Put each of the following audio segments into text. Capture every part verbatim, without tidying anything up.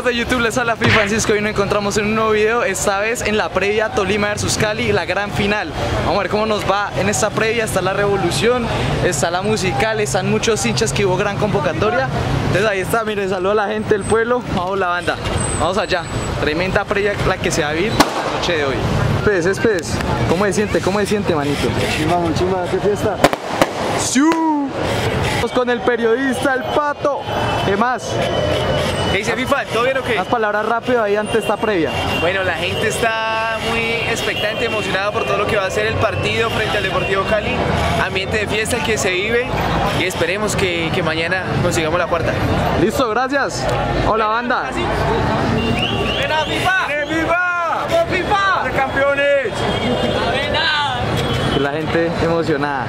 de YouTube, les habla Pi Francisco y nos encontramos en un nuevo video, esta vez en la previa Tolima versus Cali, la gran final. Vamos a ver cómo nos va en esta previa. Está la revolución, está la musical, están muchos hinchas que hubo gran convocatoria. Entonces ahí está, miren, saludo a la gente del pueblo. Vamos la banda, vamos allá. Tremenda previa la que se va a vivir la noche de hoy. Espes, espes, ¿cómo se siente? ¿Cómo se siente, manito? Chimba, chimba, qué fiesta. ¡Siu! Vamos con el periodista, el Pato. ¿Qué más? ¿Qué dice FIFA? ¿Todo bien o qué? Unas palabras rápido ahí ante esta previa. Bueno, la gente está muy expectante, emocionada por todo lo que va a ser el partido frente al Deportivo Cali. Ambiente de fiesta que se vive y esperemos que, que mañana consigamos la cuarta. Listo, gracias. Hola, banda. ¡Ven a FIFA! ¡Ven FIFA! ¡Vamos FIFA! ¡De campeones! La gente emocionada.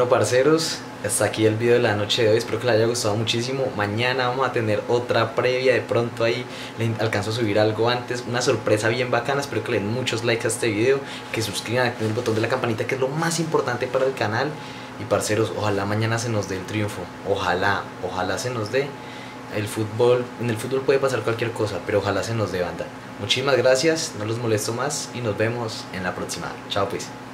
Bueno, parceros, hasta aquí el video de la noche de hoy, espero que les haya gustado muchísimo. Mañana vamos a tener otra previa, de pronto ahí le alcanzo a subir algo antes, una sorpresa bien bacana. Espero que le den muchos likes a este video, que suscriban, activen el botón de la campanita, que es lo más importante para el canal. Y parceros, ojalá mañana se nos dé el triunfo, ojalá, ojalá se nos dé. El fútbol, en el fútbol puede pasar cualquier cosa, pero ojalá se nos dé, banda. Muchísimas gracias, no los molesto más y nos vemos en la próxima. Chao pues.